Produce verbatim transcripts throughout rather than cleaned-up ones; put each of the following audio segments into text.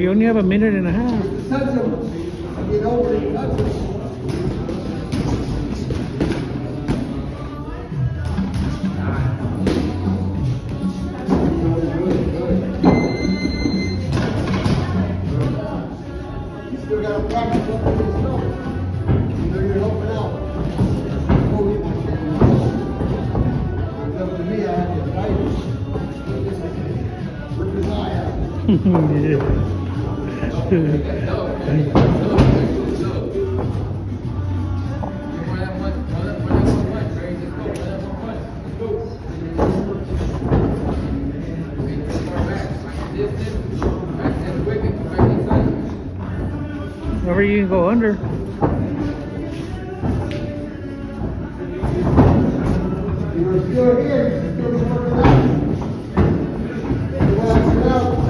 You only have a minute and a half. Touch them. Get over it. Touch them. You still got to practice up in this stuff. You know you're helping out. Oh, you want to get it. It's up to me. I have to fight it. Rip his eye out. Wherever you can go under. You're still here. You're still working out. You want to get out.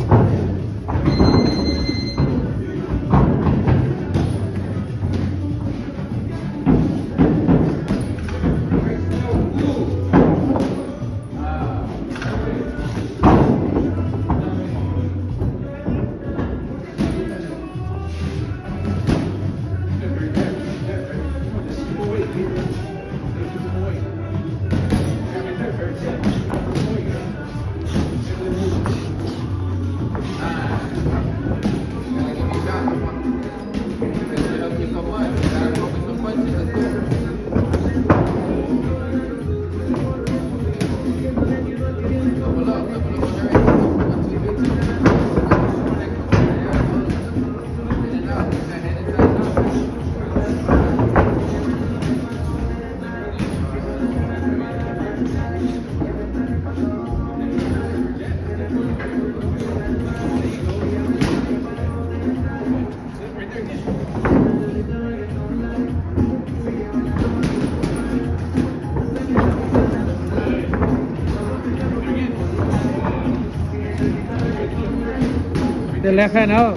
The left hand out.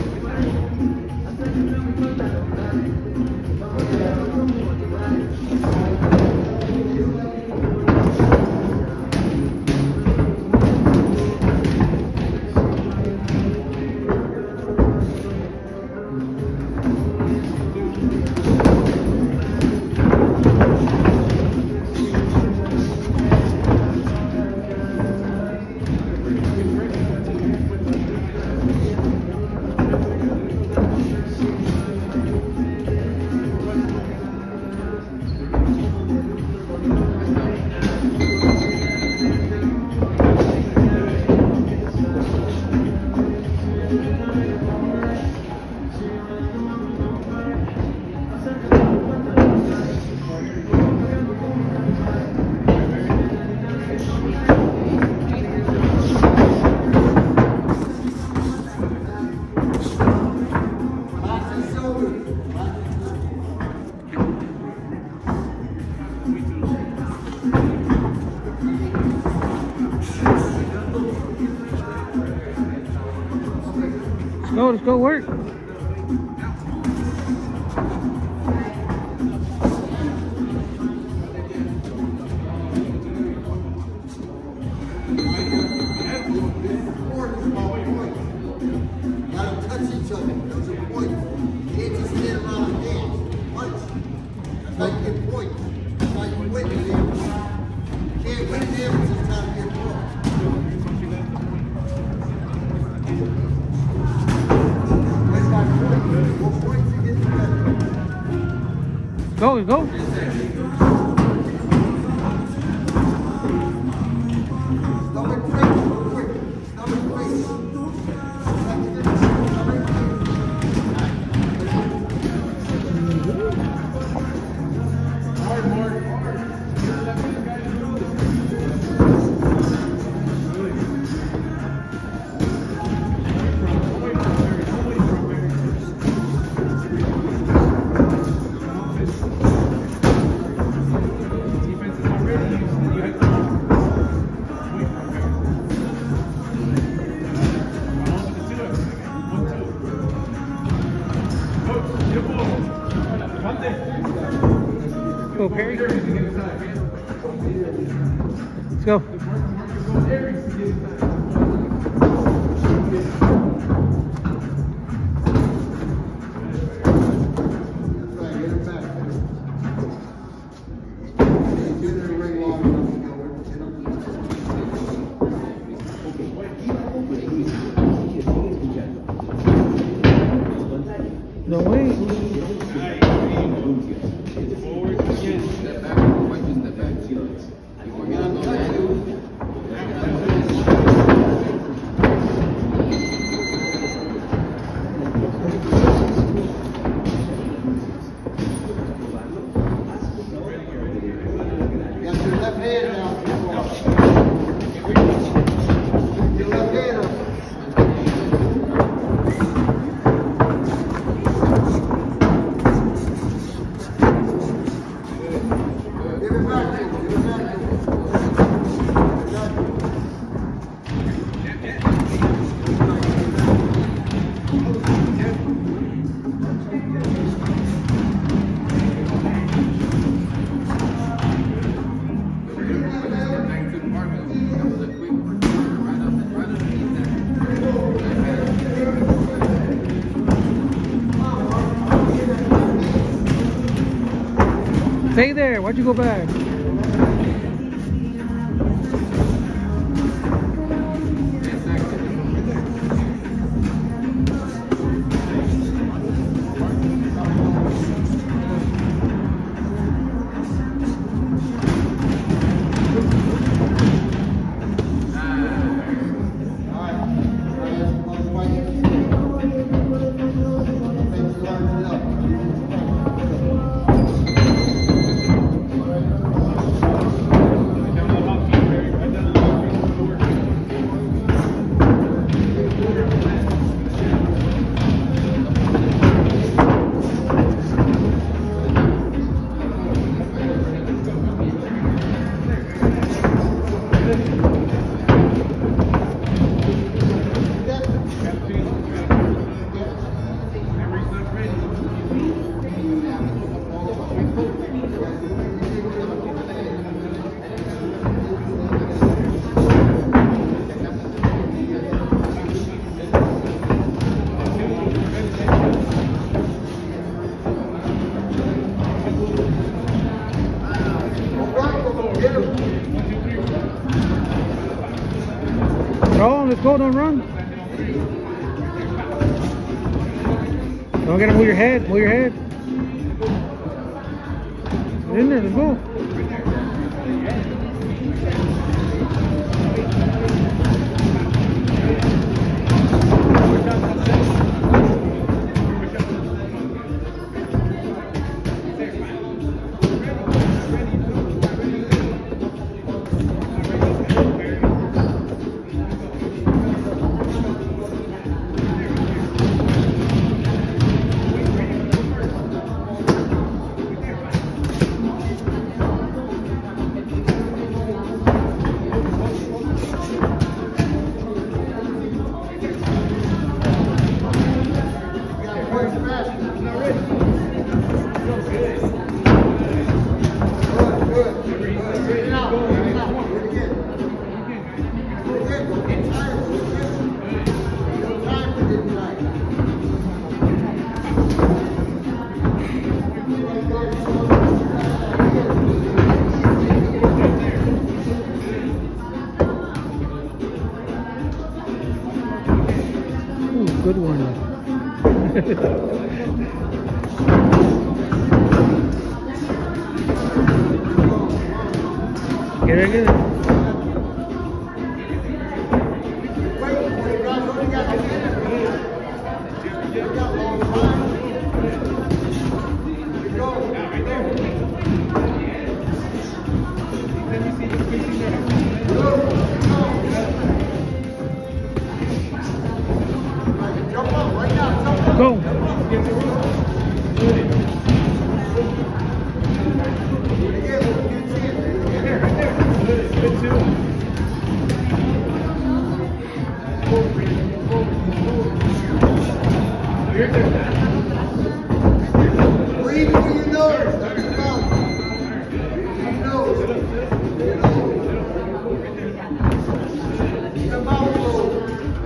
Let's go, let's go work. Go, go. Go, Perry. Let's go. Stay there. Why'd you go back? Go on, let's go, don't run. Don't get to move your head, move your head. Get in there, let's go. Good one. Get it, get it. Go. Breathe through your nose. Your mouth closed.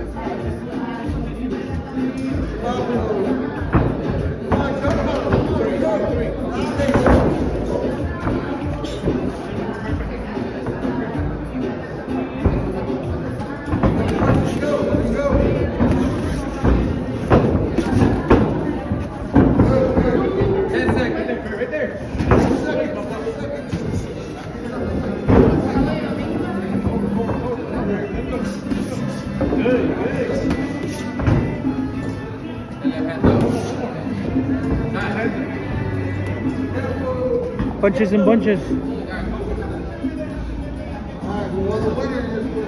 Bunches and bunches. All right, who won the winner this week?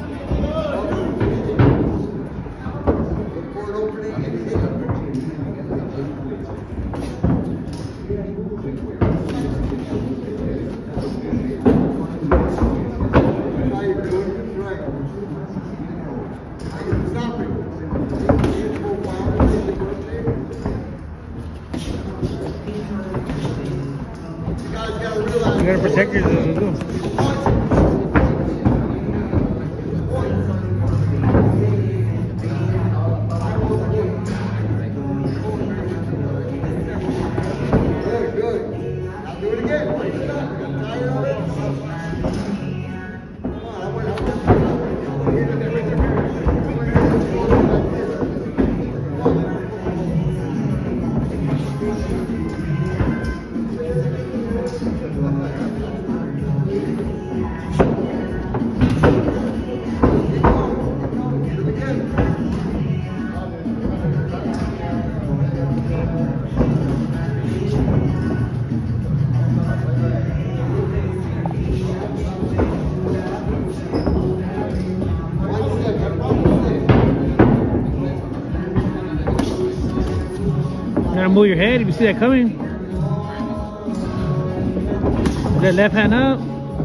Court opening and hitting. How you doing? That's right. How you stopping? Here's for a while. It's your birthday. You guys gotta realize. You gotta protect yourself. Let's go. Good, good. Now Do it again. Wait, stop. You got tired already? Come on, I went up there. You gotta move your head if you see that coming. Is that left hand up?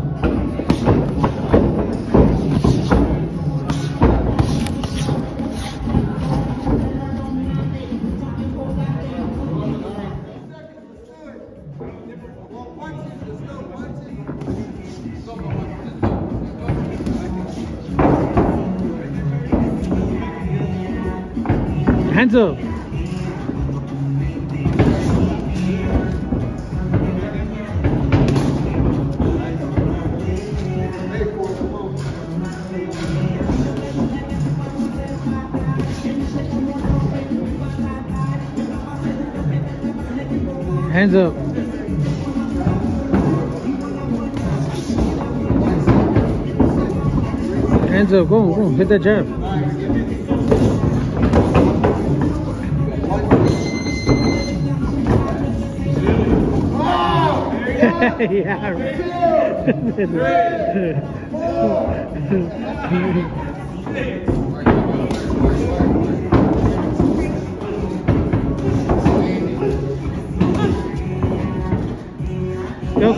Hands up. Hands up. Hands up, go, go, hit that jab. Yeah, right. Go.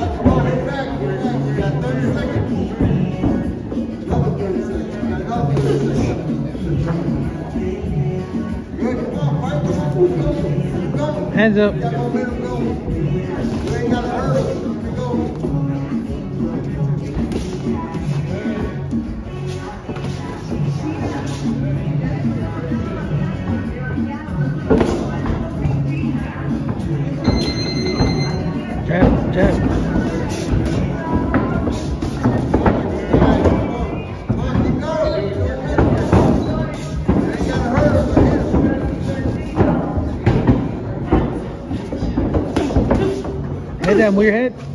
Hands up. Jab, jab. Head down, move your head.